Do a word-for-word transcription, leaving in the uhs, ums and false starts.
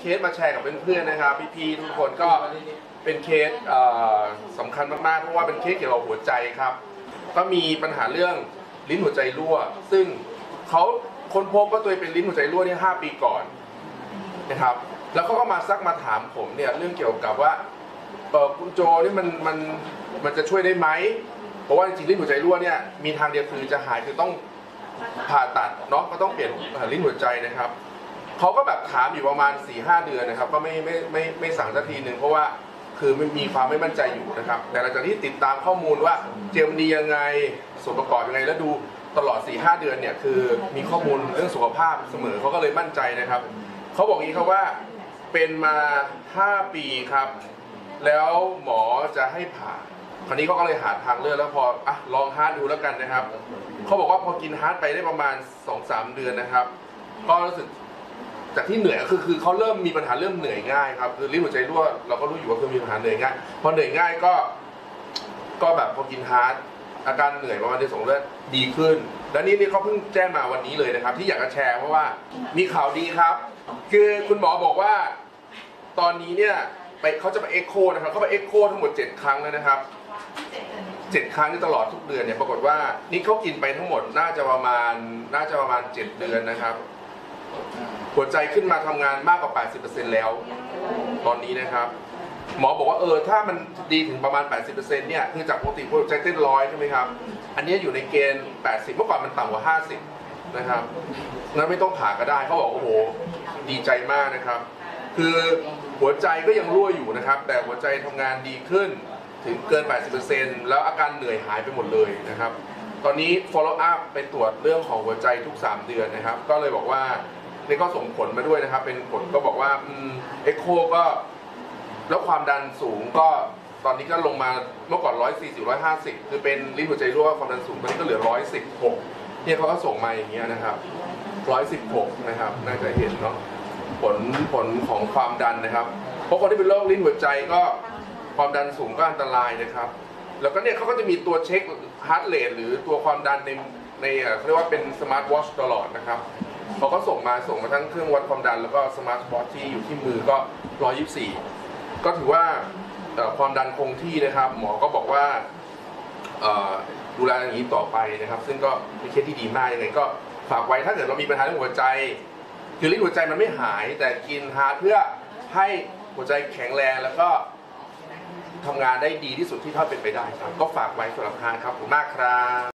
สมาแชร์กับเพื่อนๆนะครับพี่ๆทุกคนก็เป็นเคสสำคัญมากๆเพราะว่าเป็นเคสเกี่ยวกับหัวใจครับก็มีปัญหาเรื่องลิ้นหัวใจรั่วซึ่งเขาค้นพบว่าตัวเองเป็นลิ้นหัวใจรั่วนี่ห้าปีก่อนนะครับแล้วเขาก็มาซักมาถามผมเนี่ยเรื่องเกี่ยวกับว่าเออคุณโจนี่มันมันมันจะช่วยได้ไหมเพราะว่าจริงๆลิ้นหัวใจรั่วเนี่ยมีทางเดียวคือจะหายคือต้องผ่าตัดเนาะก็ต้องเปลี่ยนลิ้นหัวใจนะครับเขาก็แบบถามอยู่ประมาณ สี่ห้า เดือนนะครับก็ไม่ไม่ไม่ไม่สั่งสักทีหนึ่งเพราะว่าคือมันมีความไม่มั่นใจอยู่นะครับแต่หลังจากที่ติดตามข้อมูลว่าเจลมันดียังไงส่วนประกอบยังไงแล้วดูตลอด สี่ห้า เดือนเนี่ยคือมีข้อมูลเรื่องสุขภาพเสมอเขาก็เลยมั่นใจนะครับเขาบอกอย่างนี้ครับว่าเป็นมาห้าปีครับแล้วหมอจะให้ผ่าคราวนี้เขาก็เลยหาทางเลือกแล้วพออ่ะลองฮาร์ดดูแล้วกันนะครับเขาบอกว่าพอกินฮาร์ดไปได้ประมาณ สองสาม เดือนนะครับก็รู้สึกจากที่เหนื่อยคือคือเขาเริ่มมีปัญหาเริ่มเหนื่อยง่ายครับคือลิ้นหัวใจรั่วเราก็รู้อยู่ว่าคือมีปัญหาเหนื่อยง่ายพอเหนื่อยง่ายก็ก็แบบพอกินฮาร์ดอาการเหนื่อยประมาณเดือนสองเดือนดีขึ้นและนี่นี่เขาเพิ่งแจ้งมาวันนี้เลยนะครับที่อยากจะแชร์เพราะว่ามีข่าวดีครับคือคุณหมอบอกว่าตอนนี้เนี่ยไปเขาจะไปเอ็กโคนะครับเขาไปเอ็กโคทั้งหมดเจ็ดครั้งแล้วนะครับเจ็ดครั้งที่ตลอดทุกเดือนเนี่ยปรากฏว่านี่เขากินไปทั้งหมดน่าจะประมาณน่าจะประมาณเจ็ดเดือนนะครับหัวใจขึ้นมาทำงานมากกว่า แปดสิบเปอร์เซ็นต์ แล้วตอนนี้นะครับหมอบอกว่าเออถ้ามันดีถึงประมาณ แปดสิบเปอร์เซ็นต์ เนี่ยคือจากปกติหัวใจเต้นร้อยใช่ไหมครับอันนี้อยู่ในเกณฑ์ แปดสิบ เมื่อก่อนมันต่ำกว่าห้าสิบนะครับงั้นไม่ต้องผ่าก็ได้เขาบอกโอ้โหดีใจมากนะครับคือหัวใจก็ยังรั่วอยู่นะครับแต่หัวใจทำงานดีขึ้นถึงเกิน แปดสิบเปอร์เซ็นต์ แล้วอาการเหนื่อยหายไปหมดเลยนะครับตอนนี้ follow up ไปตรวจเรื่องของหัวใจทุกสามเดือนนะครับก็เลยบอกว่านี่ก็ส่งผลมาด้วยนะครับเป็นผลก็บอกว่าเอ็กโคก็แล้วความดันสูงก็ตอนนี้ก็ลงมาเมื่อก่อนหนึ่งร้อยสี่สิบ หนึ่งร้อยห้าสิบคือเป็นลิ้นหัวใจรั่วความดันสูงตอนนี้ก็เหลือหนึ่งร้อยสิบหกเนี่ยเขาก็ส่งมาอย่างเงี้ยนะครับหนึ่งร้อยสิบหกนะครับน่าจะเห็นเนาะผลผลของความดันนะครับเพราะคนที่เป็นโรคลิ้นหัวใจก็ความดันสูงก็อันตรายนะครับแล้วก็เนี่ยเขาก็จะมีตัวเช็คฮาร์ทเรทหรือตัวความดันในในเขาเรียกว่าเป็นสมาร์ทวอชตลอดนะครับเขาก็ส่งมาส่งมาทั้งเครื่องวัดความดันแล้วก็สมาร์ทวอชที่อยู่ที่มือก็หนึ่งร้อยยี่สิบสี่ก็ถือว่าความดันคงที่นะครับหมอก็บอกว่าดูแลอย่างนี้ต่อไปนะครับซึ่งก็เป็นเคสที่ดีมากยังไงก็ฝากไว้ถ้าเกิดเรามีปัญหาเรื่องหัวใจคือลิ้นหัวใจมันไม่หายแต่กินฮาร์ทเพื่อให้หัวใจแข็งแรงแล้วก็ทำงานได้ดีที่สุดที่เท่าเป็นไปได้ครับก็ฝากไว้สำหรับฮาร์ทครับขอบคุณมากครับ